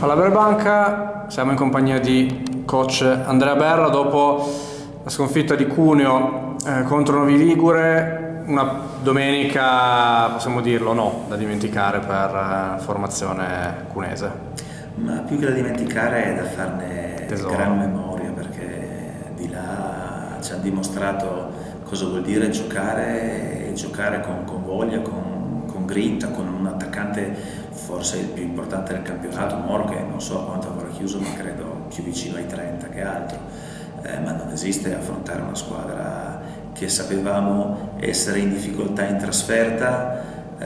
alla Verbanca, siamo in compagnia di coach Andrea Berra dopo la sconfitta di Cuneo contro Novi Ligure, una domenica, possiamo dirlo, no, da dimenticare per formazione cunese. Ma più che da dimenticare è da farne tesoro. Gran memoria, perché di là ci hanno dimostrato cosa vuol dire giocare, e giocare con voglia, con grinta, con un attaccante forse il più importante del campionato, Moro, che non so quanto avrà chiuso, ma credo più vicino ai 30 che altro, ma non esiste affrontare una squadra che sapevamo essere in difficoltà in trasferta,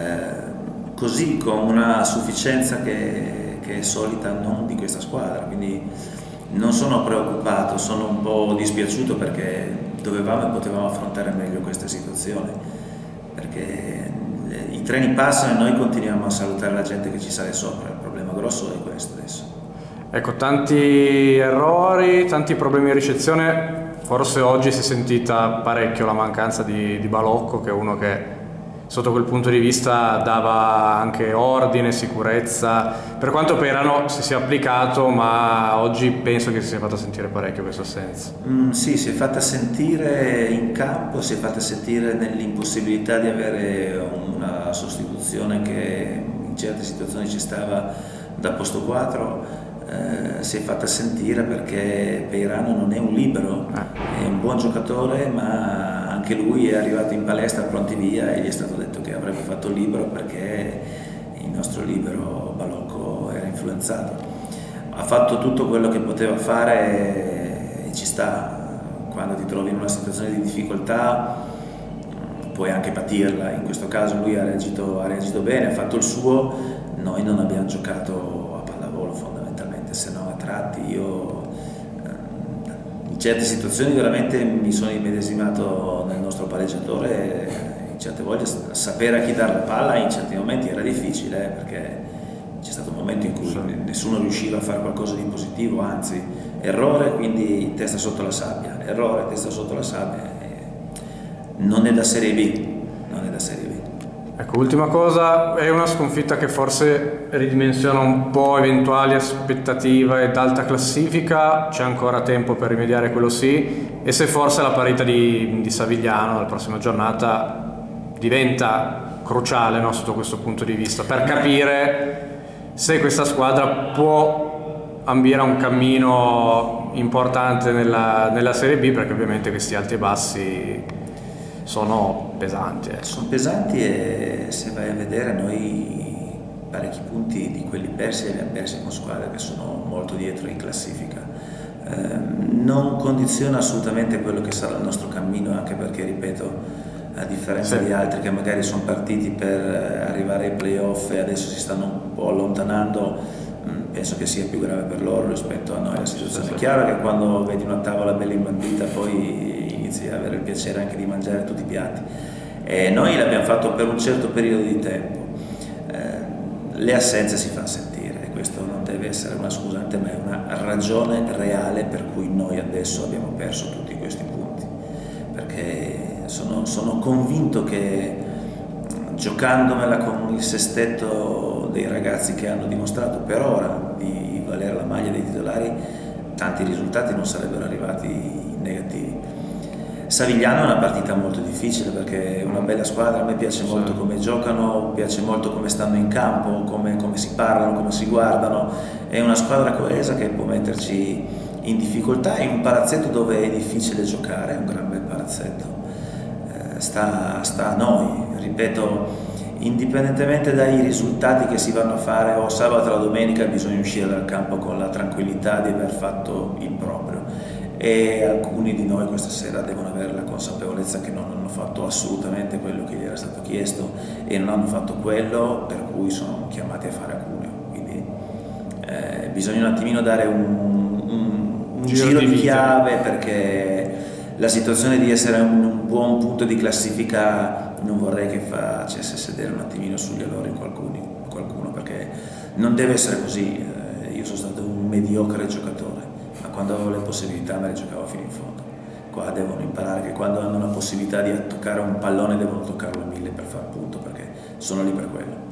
così con una sufficienza che è solita non di questa squadra, quindi non sono preoccupato, sono un po' dispiaciuto perché dovevamo e potevamo affrontare meglio queste situazioni, perché i treni passano e noi continuiamo a salutare la gente che ci sale sopra. Il problema grosso è questo adesso. Ecco, tanti errori, tanti problemi di ricezione, forse oggi si è sentita parecchio la mancanza di Balocco, che è uno che sotto quel punto di vista dava anche ordine, sicurezza, per quanto Perano si sia applicato, ma oggi penso che si sia fatta sentire parecchio questa assenza. Sì, si è fatta sentire in campo, si è fatta sentire nell'impossibilità di avere una sostituzione che in certe situazioni ci stava da posto 4, si è fatta sentire perché Peirano non è un libero, è un buon giocatore, ma anche lui è arrivato in palestra pronti via e gli è stato detto che avrebbe fatto il libero perché il nostro libero Balocco era influenzato. Ha fatto tutto quello che poteva fare e ci sta. Quando ti trovi in una situazione di difficoltà puoi anche patirla, in questo caso lui ha reagito bene, ha fatto il suo, noi non abbiamo giocato a pallavolo fondamentalmente, se no a tratti io in certe situazioni veramente mi sono immedesimato nel nostro pareggiatore, in certe volte sapere a chi dare la palla in certi momenti era difficile, perché c'è stato un momento in cui nessuno riusciva a fare qualcosa di positivo, anzi errore, quindi testa sotto la sabbia, errore, testa sotto la sabbia, non è da Serie B, non è da Serie B. Ecco, ultima cosa, è una sconfitta che forse ridimensiona un po' eventuali aspettative d'alta classifica, c'è ancora tempo per rimediare, quello sì, e se forse la parità di Savigliano la prossima giornata diventa cruciale, no, sotto questo punto di vista, per capire se questa squadra può ambire a un cammino importante nella Serie B, perché ovviamente questi alti e bassi sono pesanti. Sono pesanti e se vai a vedere noi parecchi punti di quelli persi li abbiamo persi con squadre che sono molto dietro in classifica. Non condiziona assolutamente quello che sarà il nostro cammino, anche perché, ripeto, a differenza di altri che magari sono partiti per arrivare ai playoff e adesso si stanno un po' allontanando, penso che sia più grave per loro rispetto a noi la situazione. È chiaro che quando vedi una tavola bella imbandita poi inizi a avere il piacere anche di mangiare tutti i piatti, e noi l'abbiamo fatto per un certo periodo di tempo. Le assenze si fanno sentire e questo non deve essere una scusante, ma è una ragione reale per cui noi adesso abbiamo perso tutti questi punti, perché sono convinto che giocandomela con il sestetto dei ragazzi che hanno dimostrato per ora di valere la maglia dei titolari, tanti risultati non sarebbero arrivati negativi. Savigliano è una partita molto difficile perché è una bella squadra, a me piace molto come giocano, piace molto come stanno in campo, come si parlano, come si guardano, è una squadra coesa che può metterci in difficoltà in un palazzetto dove è difficile giocare, è un gran bel palazzetto. Sta a noi, ripeto, indipendentemente dai risultati che si vanno a fare o sabato o la domenica, bisogna uscire dal campo con la tranquillità di aver fatto il proprio, e alcuni di noi questa sera devono avere la consapevolezza che non hanno fatto assolutamente quello che gli era stato chiesto e non hanno fatto quello per cui sono chiamati a fare a Cuneo, quindi bisogna un attimino dare un giro di chiave, perché la situazione di essere un buon punto di classifica non vorrei che facesse sedere un attimino sugli allori qualcuno, perché non deve essere così. Io sono stato un mediocre giocatore, ma quando avevo le possibilità me le giocavo fino in fondo. Qua devono imparare che quando hanno la possibilità di toccare un pallone devono toccarlo a 1000 per far punto, perché sono lì per quello.